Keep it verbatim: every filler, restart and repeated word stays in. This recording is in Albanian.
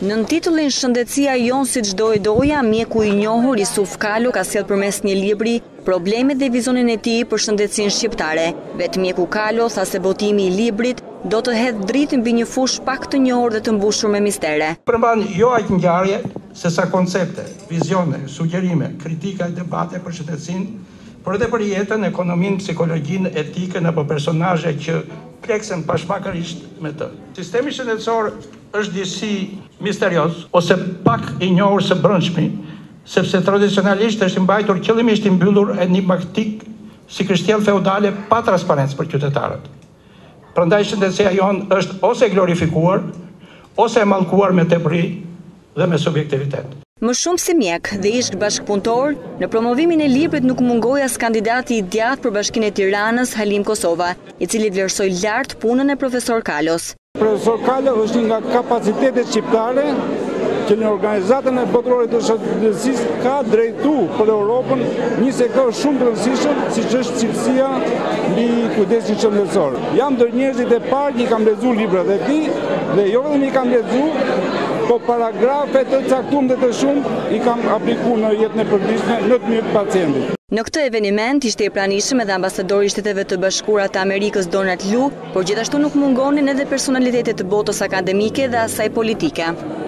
Në titullin Shëndetësia jonë si çdo e doja, mjeku i njohur Isuf Kalo ka sjellë përmes një libri problemet dhe vizionin e tij për shëndetësinë shqiptare. Vetë mjeku Kalo tha se botimi i librit do të hedhë dritë mbi një fushë pak të njohur dhe të mbushur me mistere. Përmban jo aq ngjarje, sesa koncepte, vizione, sugjerime, kritika e debate për shëndetësinë, por edhe për jetën, ekonominë, psikologjinë, etikën apo personazhe që pleksen pashmakërisht me të. Sistemi shëndetësor është disi misterios ose pak i njohur së brendshmi, sepse tradicionalisht është mbajtur qëllimisht i mbyllur enigmatik si kështjell feudale pa transparencë për qytetarët. Prandaj shëndetësia jonë është ose e glorifikuar, ose e mallkuar me tepri dhe me subjektivitet. Më shumë si mjek dhe ish bashkëpunëtor, në promovimin e librit nuk mungoi as kandidati i djathtë për Bashkinë e Tiranës, Halim Kosova, i cili vlerësoi lart punën e profesor Kalos. Profesor Kalo është nga kapacitetet shqiptare që në organizatën e botërore të shëndetësisë ka drejtu për Europën një sektor shumë të rëndësishëm, siç është cilësia mbi kujdesin shëndetësor. Jam ndër njerëzit e parë që i kam lexuar librat e tij dhe jo vetëm i kam lexuar, po paragrafe të caktuara dhe të shumë i kam aplikuar në jetën e përditshme në të mirë të pacientit. Në këtë eveniment ishte i pranishëm edhe ambasadori i Shteteve të Bashkuara të Amerikës Donald Lu, por gjithashtu nuk mungonin edhe personalitetet të botës akademike dhe asaj politike.